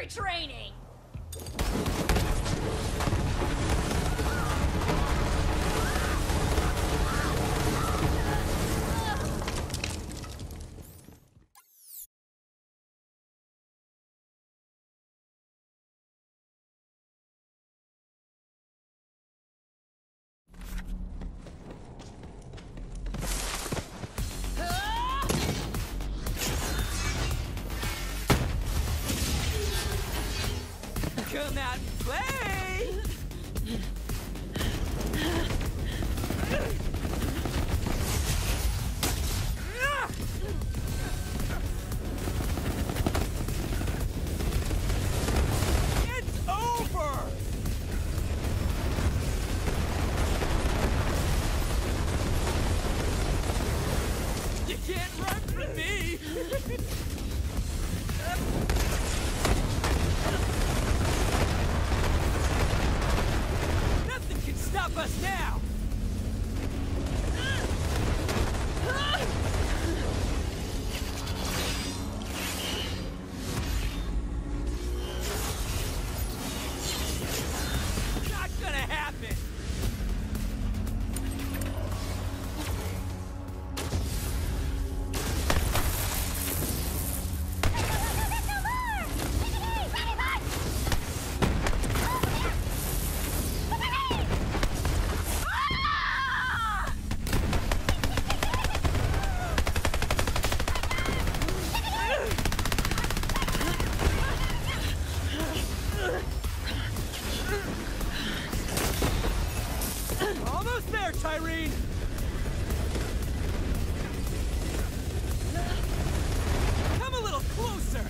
military training! Come out and play! It's over! You can't run from me! Nothing can stop us now! Not gonna happen! Almost there, Tyreen! Come a little closer!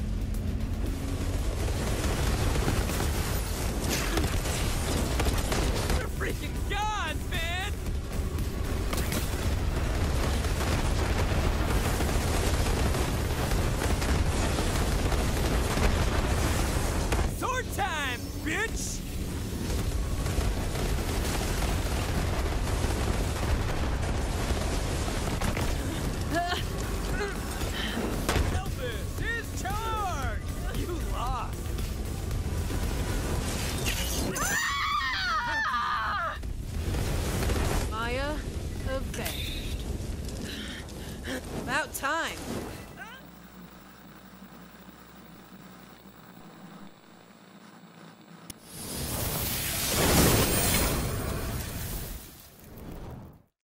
You're freaking gone, man! Sword time, bitch! Elvis is charged! You lost! Maya avenged. About time.